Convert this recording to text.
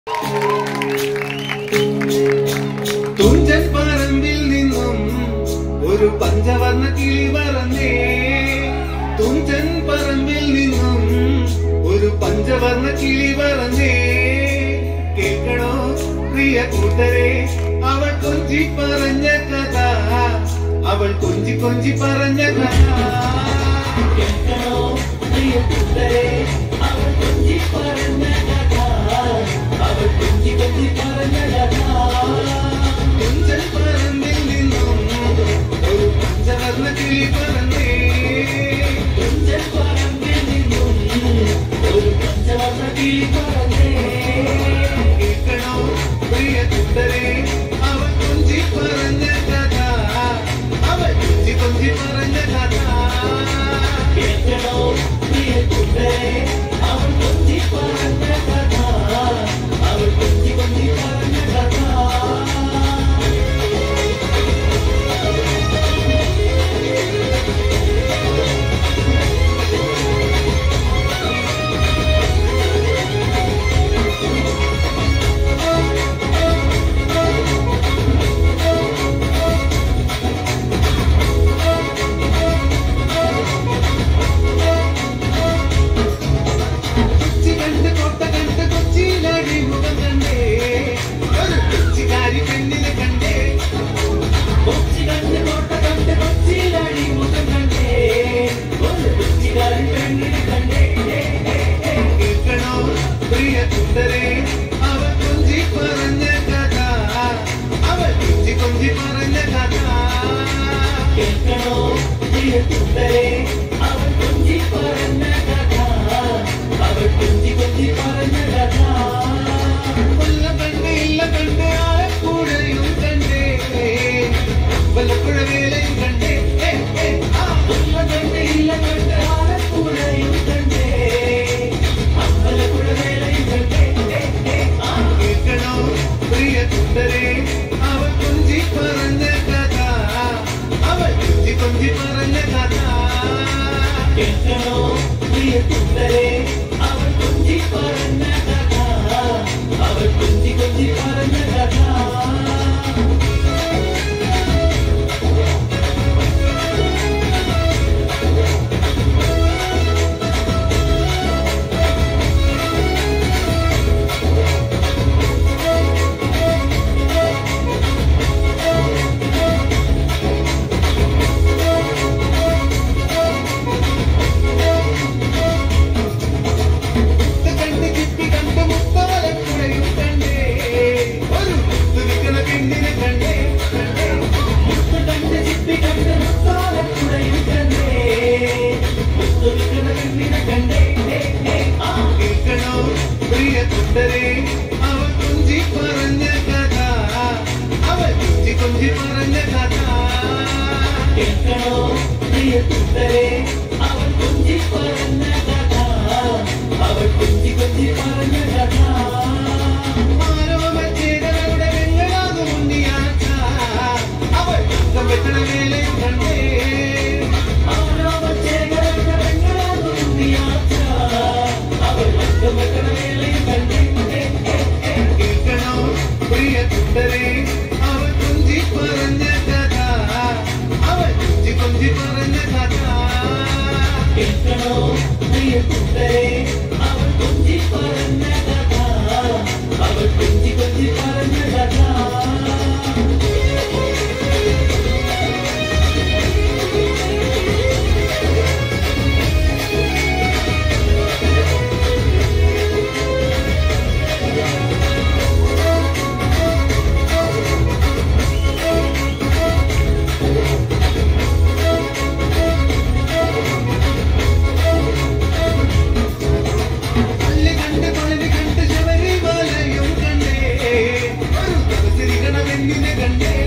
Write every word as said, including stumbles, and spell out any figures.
തുഞ്ചൻ പറമ്പിൽ നിന്നും ഒരു പഞ്ചവർണ്ണ കിളി പറന്നേ. തുഞ്ചൻ പറമ്പിൽ നിന്നും ഒരു പഞ്ചവർണ്ണ കിളി പറന്നേ. കേൾക്കണോ പ്രിയ കൂട്ടരെ അവൾ കൊഞ്ചി പറഞ്ഞ കഥ, അവൾ കൊഞ്ചി കൊഞ്ചി പറഞ്ഞ കഥ. കേൾക്കണോ പ്രിയ കൂട്ടരെ അവൾ കൊഞ്ചി പറഞ്ഞ കഥ, അവൾ കൊഞ്ചി കൊഞ്ചി പറഞ്ഞ കഥ. തുഞ്ചൻ പറമ്പിൽ നിന്നും ഒരു പഞ്ചവർണ്ണ കിളി പറന്നേ. തുഞ്ചൻ പറമ്പിൽ നിന്നും ഒരു പഞ്ചവർണ്ണ കിളി പറന്നേ. കേൾക്കണോ പ്രിയ കൂട്ടരെ അവൾ കൊഞ്ചി പറഞ്ഞ കഥ, അവൾ കൊഞ്ചി കൊഞ്ചി പറഞ്ഞ കഥ. കേൾക്കണോ പ്രിയ കൂട്ടരെ അവൾ കൊഞ്ചി പറഞ്ഞ കഥ, അവൾ കൊഞ്ചി കൊഞ്ചി പറഞ്ഞ കഥ. കണ്ടേ